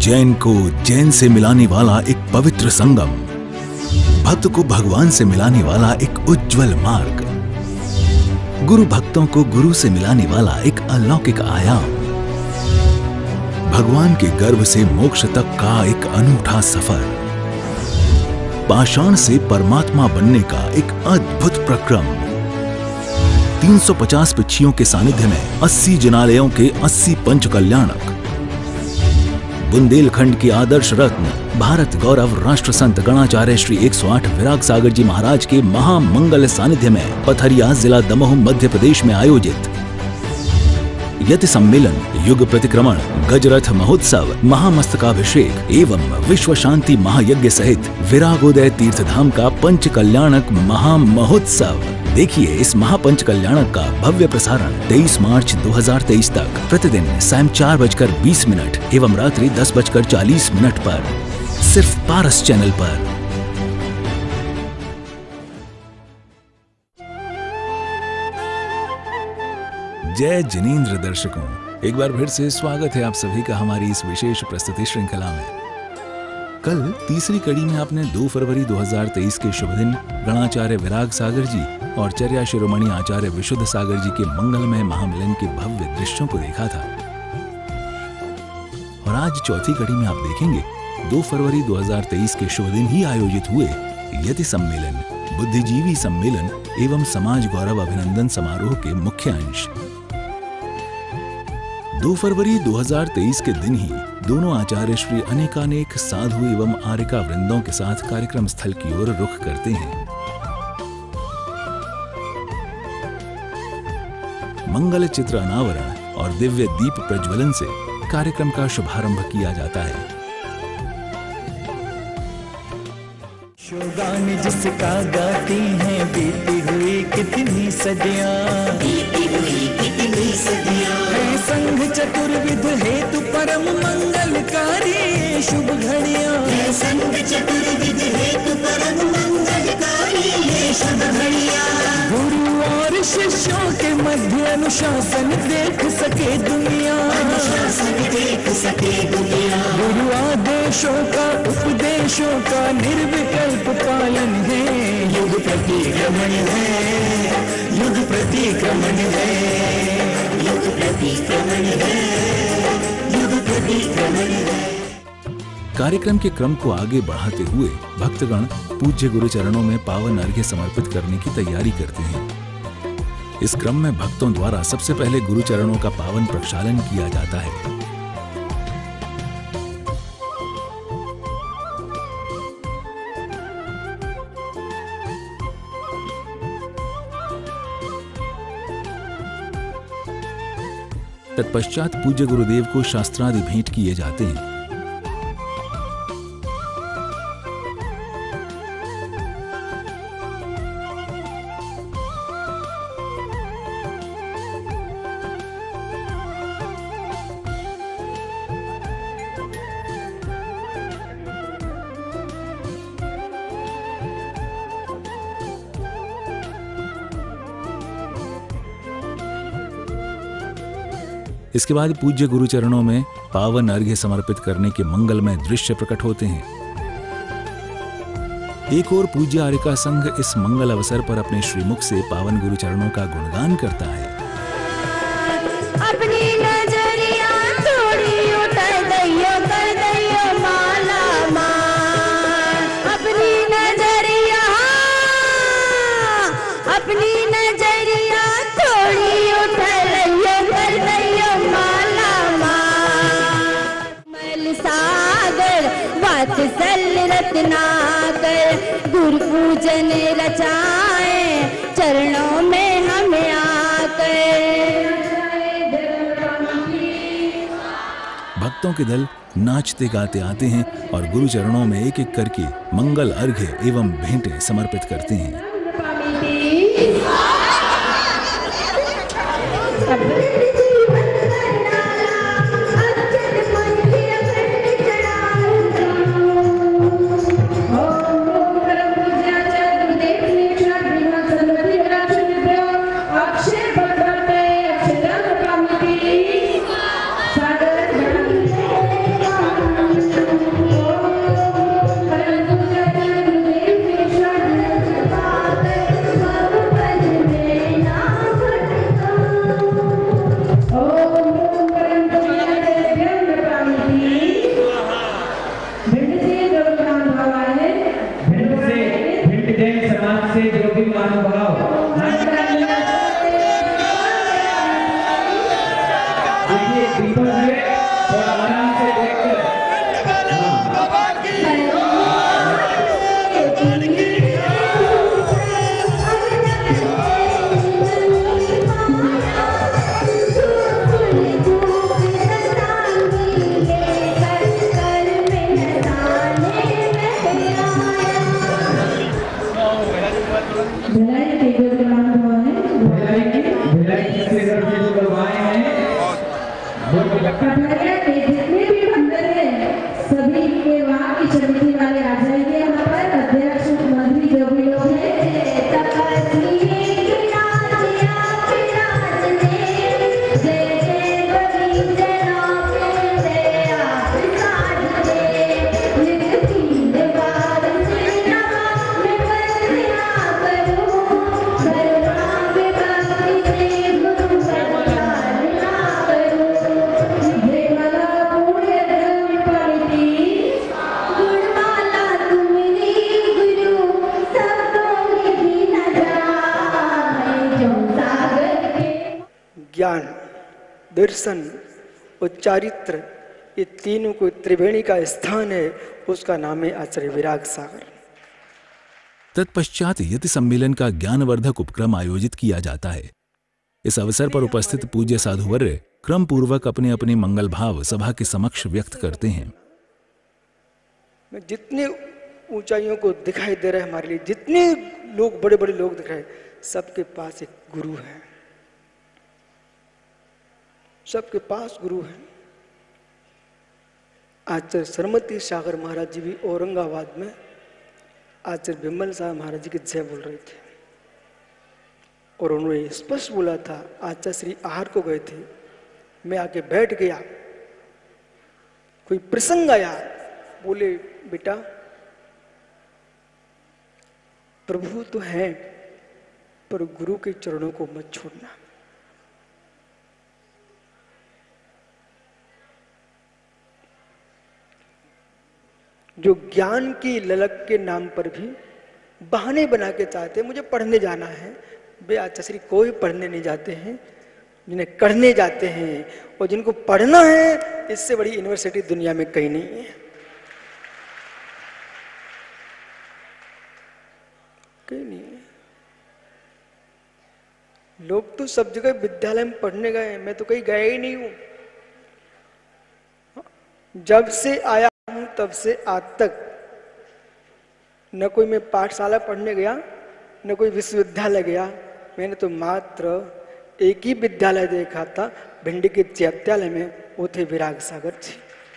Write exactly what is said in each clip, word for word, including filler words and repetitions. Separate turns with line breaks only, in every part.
जैन को जैन से मिलाने वाला एक पवित्र संगम, भक्त को भगवान से मिलाने वाला एक उज्जवल मार्ग, गुरु भक्तों को गुरु से मिलाने वाला एक अलौकिक आयाम, भगवान के गर्भ से मोक्ष तक का एक अनूठा सफर, पाषाण से परमात्मा बनने का एक अद्भुत प्रक्रम, तीन सौ पचास पिच्छियों के सानिध्य में अस्सी जिनालयों के अस्सी पंच कल्याणक, बुंदेलखंड के आदर्श रत्न भारत गौरव राष्ट्र संत गणाचार्य श्री एक सौ आठ विराग सागर जी महाराज के महामंगल सानिध्य में पथरिया जिला दमोह मध्य प्रदेश में आयोजित यति सम्मेलन, युग प्रतिक्रमण, गजरथ महोत्सव, महामस्तकाभिषेक एवं विश्व शांति महायज्ञ सहित विरागोदय तीर्थधाम का पंच कल्याणक महामहोत्सव। देखिए इस महापंच कल्याणक का भव्य प्रसारण तेईस मार्च दो हज़ार तेईस तक प्रतिदिन सायं चार बजकर बीस मिनट एवं रात्रि दस बजकर चालीस मिनट पर सिर्फ पारस चैनल पर। जय जिनेंद्र दर्शकों, एक बार फिर से स्वागत है आप सभी का हमारी इस विशेष प्रस्तुति श्रृंखला में। कल तीसरी कड़ी में आपने दो फरवरी दो हज़ार तेईस के शुभ दिन गणाचार्य विराग सागर जी और चर्या शिरोमणि आचार्य विशुद्ध सागर जी के मंगलमय महामिलन के भव्य दृश्यों को देखा था। और आज चौथी कड़ी में आप देखेंगे दो फरवरी दो हज़ार तेईस के शुभ दिन ही आयोजित हुए यति सम्मेलन, बुद्धिजीवी सम्मेलन एवं समाज गौरव अभिनंदन समारोह के मुख्य अंश। दो फरवरी दो हज़ार तेईस के दिन ही दोनों आचार्य श्री अनेकानेक साधु एवं आर्यिका वृंदों के साथ कार्यक्रम स्थल की ओर रुख करते हैं। मंगल चित्र अनावरण और दिव्य दीप प्रज्वलन से कार्यक्रम का शुभारंभ किया जाता है।
गान जिसका गाती हैं बीती हुई कितनी सदियां, बीती हुई कितनी सदियां, है संघ चतुर्विध हेतु परम मंगलकारी शुभ घड़ियां, है संघ चतुर्विध हेतु परम मंगलकारी ये शुभ घड़ियां। गुरु और शिष्यों के मध्य अनुशासन देख सके दुनिया, अनुशासन देख सके दुनिया। गुरु आदेशों का उपदेशों का निर्विकल्प पालन है, युग प्रतिक्रमण है, युग प्रतिक्रमण है, युग प्रतिक्रमण है, युग प्रतिक्रमण है।
कार्यक्रम के क्रम को आगे बढ़ाते हुए भक्तगण पूज्य गुरु चरणों में पावन अर्घ्य समर्पित करने की तैयारी करते हैं। इस क्रम में भक्तों द्वारा सबसे पहले गुरु चरणों का पावन प्रक्षालन किया जाता है। तत्पश्चात पूज्य गुरुदेव को शास्त्रादि भेंट किए जाते हैं। इसके बाद पूज्य गुरु चरणों में पावन अर्घ्य समर्पित करने के मंगलमय दृश्य प्रकट होते हैं। एक और पूज्य आर्यिका संघ इस मंगल अवसर पर अपने श्रीमुख से पावन गुरु चरणों का गुणगान करता है।
अपनी नजरिया थोड़ी उतर दैयो कर दैयो माला माल, अपनी नजरिया अपनी नजरिया थोड़ी उतर दैयो कर दैयो माला माल। मल सागर वात्सल रत्नाकर गुरु पूजन रचाए चरणों में हमें आकर।
भक्तों के दल नाचते गाते आते हैं और गुरु चरणों में एक एक करके मंगल अर्घ्य एवं भेंटें समर्पित करते हैं।
से जो भी महानुभाव देखिए दीपक है थोड़ा आराम से देखकर
जितने भी मंदिर है सभी के वहाँ की समिति वाले आ जाएंगे यहाँ पर अध्यक्ष मंत्री जो भी लोग हैं
ज्ञान, दर्शन और चारित्र, ये तीनों को त्रिवेणी का स्थान है, उसका नाम है आचार्य विराग सागर।
तत्पश्चात यति सम्मेलन का ज्ञानवर्धक उपक्रम आयोजित किया जाता है। इस अवसर पर उपस्थित पूज्य साधुवर्य क्रम पूर्वक अपने अपने मंगल भाव सभा के समक्ष व्यक्त करते हैं।
जितने ऊंचाइयों को दिखाई दे रहा है हमारे लिए, जितने लोग बड़े बड़े लोग दिख रहे हैं, सबके पास एक गुरु है, सबके पास गुरु है। आचार्य सरमती सागर महाराज जी भी औरंगाबाद में आचार्य बिमल साहब महाराज जी की जय बोल रहे थे और उन्होंने स्पष्ट बोला था, आचार्य श्री आहार को गए थे, मैं आके बैठ गया, कोई प्रसंग आया, बोले बेटा प्रभु तो है पर गुरु के चरणों को मत छोड़ना। जो ज्ञान की ललक के नाम पर भी बहाने बना के चाहते हैं, मुझे पढ़ने जाना है, बे आचार्य कोई पढ़ने नहीं जाते हैं, जिन्हें करने जाते हैं, और जिनको पढ़ना है इससे बड़ी यूनिवर्सिटी दुनिया में कहीं नहीं है, कहीं नहीं है। लोग तो सब जगह विद्यालय में पढ़ने गए, मैं तो कहीं गया ही नहीं हूं। जब से आया हूं तब से आज तक न कोई मैं पाठशाला पढ़ने गया, न कोई विश्वविद्यालय गया। मैंने तो मात्र एक ही विद्यालय देखा था, भिंडी के चैत्यालय में, वो थे विराग सागर जी।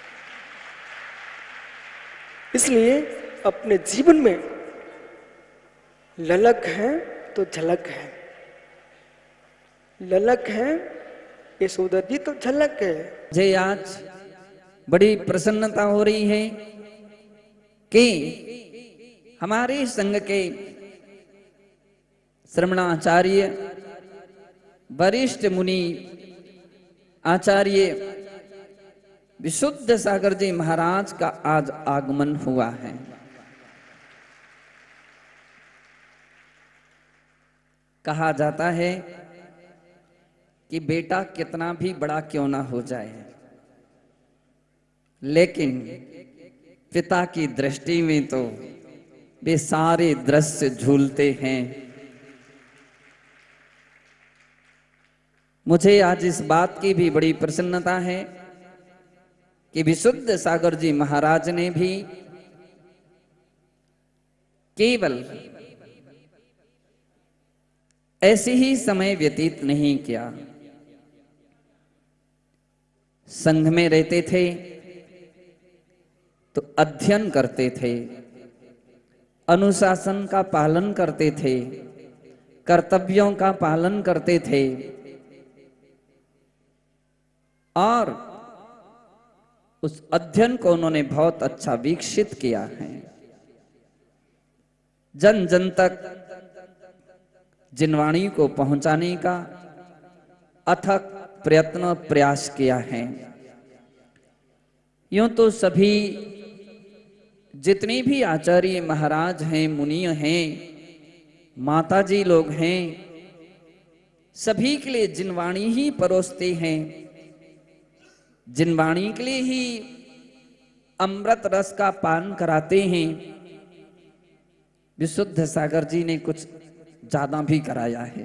इसलिए अपने जीवन में ललक है तो झलक है, ललक है यशोदा जी तो झलक है।
मुझे आज बड़ी प्रसन्नता हो रही है कि हमारे संघ के श्रमणाचार्य वरिष्ठ मुनि आचार्य विशुद्ध सागर जी महाराज का आज आगमन हुआ है। कहा जाता है कि बेटा कितना भी बड़ा क्यों ना हो जाए, लेकिन पिता की दृष्टि में तो वे सारे दृश्य झूलते हैं। मुझे आज इस बात की भी बड़ी प्रसन्नता है कि विशुद्ध सागर जी महाराज ने भी केवल ऐसे ही समय व्यतीत नहीं किया। संघ में रहते थे तो अध्ययन करते थे, अनुशासन का पालन करते थे, कर्तव्यों का पालन करते थे और उस अध्ययन को उन्होंने बहुत अच्छा विकसित किया है। जन जन तक जिनवाणी को पहुंचाने का अथक प्रयत्न प्रयास किया है। यूं तो सभी जितने भी आचार्य महाराज हैं, मुनि हैं, माता जी लोग हैं, सभी के लिए जिनवाणी ही परोसते हैं, जिनवाणी के लिए ही अमृत रस का पान कराते हैं। विशुद्ध सागर जी ने कुछ ज्यादा भी कराया है।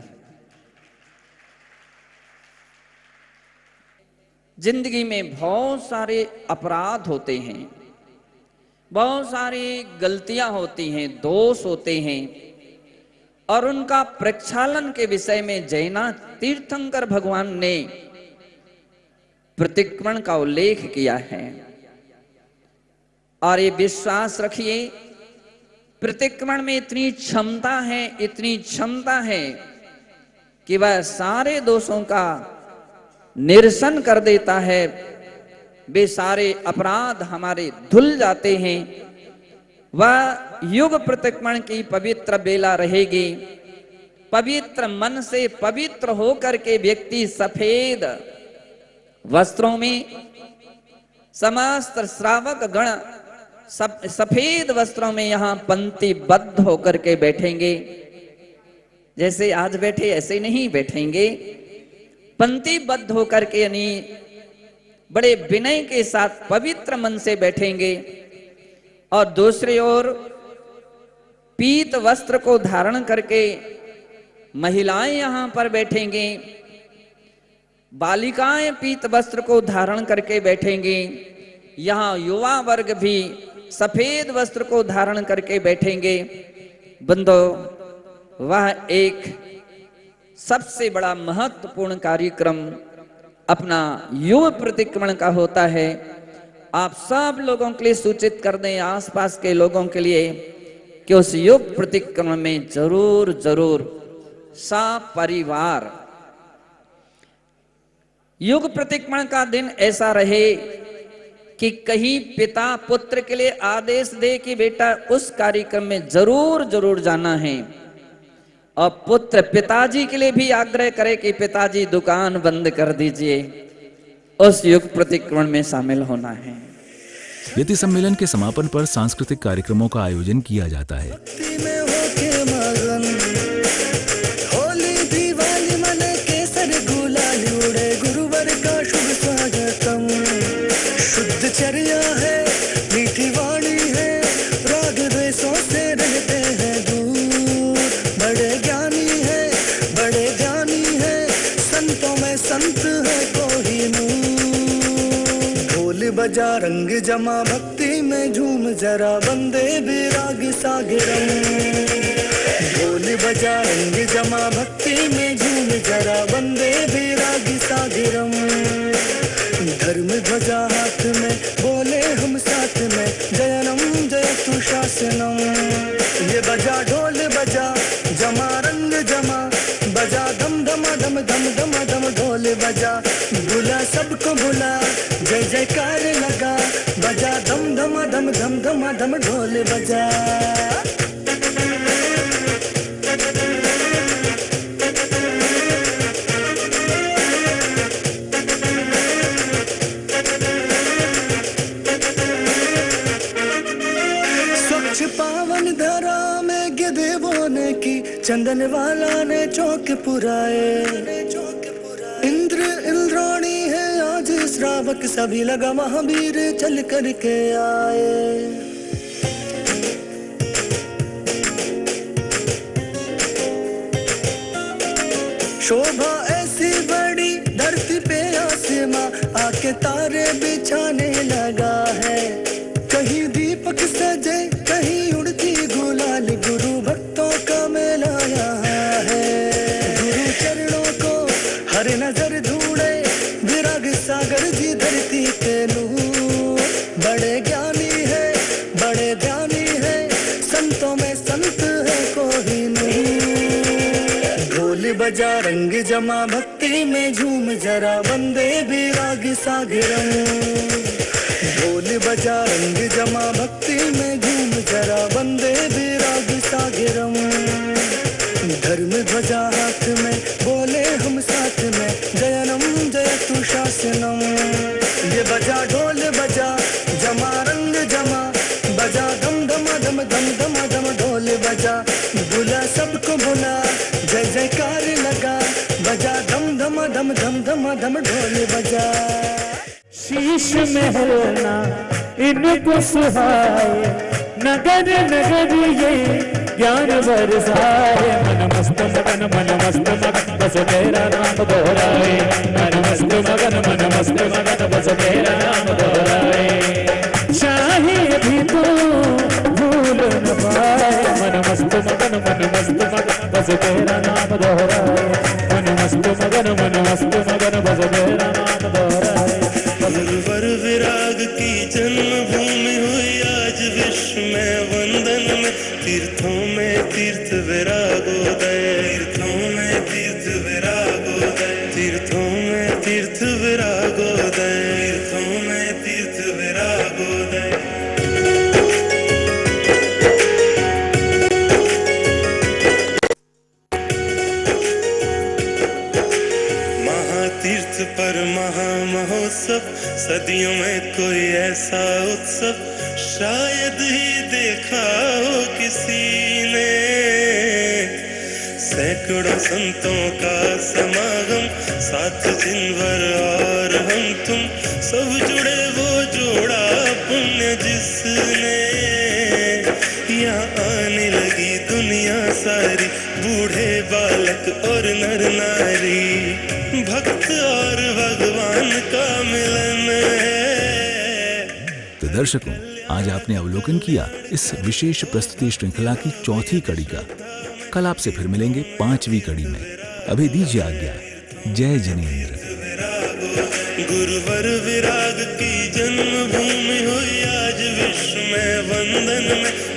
जिंदगी में बहुत सारे अपराध होते हैं, बहुत सारी गलतियां होती हैं, दोष होते हैं, और उनका प्रक्षालन के विषय में जयनाथ तीर्थंकर भगवान ने प्रतिक्रमण का उल्लेख किया है। और ये विश्वास रखिए, प्रतिक्रमण में इतनी क्षमता है, इतनी क्षमता है कि वह सारे दोषों का निरसन कर देता है। वे सारे अपराध हमारे धुल जाते हैं। वह युग प्रतिक्रमण की पवित्र बेला रहेगी। पवित्र मन से पवित्र होकर के व्यक्ति सफेद वस्त्रों में, समस्त श्रावक गण सब सफेद वस्त्रों में यहां पंक्तिबद्ध होकर के बैठेंगे। जैसे आज बैठे ऐसे नहीं बैठेंगे, पंक्तिबद्ध होकर के, यानी बड़े विनय के साथ पवित्र मन से बैठेंगे। और दूसरी ओर पीत वस्त्र को धारण करके महिलाएं यहां पर बैठेंगी, बालिकाएं पीत वस्त्र को धारण करके बैठेंगी। यहां युवा वर्ग भी सफेद वस्त्र को धारण करके बैठेंगे। बंदो, वह एक सबसे बड़ा महत्वपूर्ण कार्यक्रम अपना युग प्रतिक्रमण का होता है। आप सब लोगों के लिए सूचित कर दें, आसपास के लोगों के लिए, कि उस युग प्रतिक्रमण में जरूर जरूर सपरिवार युग प्रतिक्रमण का दिन ऐसा रहे कि कहीं पिता पुत्र के लिए आदेश दे कि बेटा उस कार्यक्रम में जरूर जरूर जाना है, और पुत्र पिताजी के लिए भी आग्रह करे कि पिताजी दुकान बंद कर दीजिए, उस युग प्रतिक्रमण में शामिल होना है।
यति सम्मेलन के समापन पर सांस्कृतिक कार्यक्रमों का आयोजन किया जाता है।
होली दिवाली मने केसर गुलाल उड़े, गुरुवर का शुभ स्वागतम। शुद्ध चर्या है, मीठी वाणी है, राग द्वेषों से रहते हैं दूर। बड़े ज्ञानी है, बड़े ज्ञानी है, संतों में संत है कोहिनूर। ढोल बजा रंग जमा, भक्ति में झूम जरा, वंदे विराग सागरम। ढोल बजा रंग जमा, भक्ति में झूम जरा, वंदे विराग सागरम। धर्म ध्वजा हाथ में, बोले हम साथ में, जयनम जयतु शासनम। ये बजा ढोल बजा, जमा रंग जमा, बजा धम धम धम धम धम धम ढोल बजा। बुला सबको बुला, जय जयकार लगा, बजा धम धम धम धम धम धम ढोल बजा। पावन धरा में गिद्धों ने की, चंदन वाला ने चौक पुराए। इंद्र इंद्राणी है आज श्रावक, सभी लगा महावीर चल करके आए। शोभा ऐसी बड़ी धरती पे आसमां, आके तारे बिछाने लगा है। कहीं दीपक सजे, कहीं उड़ती गुलाल, गुरु भक्तों का मेला यहाँ है। गुरु चरणों को हर नजर ढूंढे, विराग सागर जी धरती के नूर। बड़े ज्ञानी है, बड़े ध्यानी है, संतों में संत है कोहिनूर। ढोल बजा रंग जमा, भक्ति में झूम जरा, वंदे विराग सागरम। ढोल बजा रंग जमा, भक्ति में झूम जरा, वंदे विराग सागरम। धर्म ध्वजा हाथ में, बोले हम साथ में, जयनम जयतु शासनम। ये बजा ढोल बजा, जमा रंग जमा, बजा धम धम धम धम धम धम ढोल बजा। बुला सबको बुला, जय जयकार लगा, बजा धम धम धम धम धम धम ढोल बजा। शीश महलना इनको सुहाए, नगर नगर ये ज्ञान बरसाए। मन मस्त मगन मन मस्त मगन बस तेरा नाम दोहराए, मन मस्त मगन मन मस्त मगन बस तेरा नाम दोहराए। चाहे भी तो भूल न पाए, मन मस्त मगन मन मस्त मगन बस तेरा नाम दोहराए, मन मस्त मगन मन मस्त मगन बस तेरा नाम दोहराए। गुरुवर विराग की जन्मभूमि हुई आज विश्व में वंदन में, तीर्थों में तीर्थ विरागोदय, तीर्थों में तीर्थ विरागोदय, तीर्थों में तीर्थ विरागोदय, तीर्थों में तीर्थ विरागोदय। महातीर्थ पर महामहोत्सव, सदियों में कोई ऐसा उत्सव शायद ही देखा हो किसी ने। सैकड़ों संतों का समागम, साथ जिनवर और हम तुम, सब जुड़े वो जोड़ा पुण्य जिसने। यहाँ आने लगी दुनिया सारी, बूढ़े बालक और नर नारी, भक्त और भगवान का मिलन है।
तो दर्शकों, आज आपने अवलोकन किया इस विशेष प्रस्तुति श्रृंखला की चौथी कड़ी का। कल आपसे फिर मिलेंगे पांचवी कड़ी में। अभी दीजिए आज्ञा। जय जिनेंद्र।
गुरुवर विराग की जन्मभूमि हुई आज विश्व में वंदन में,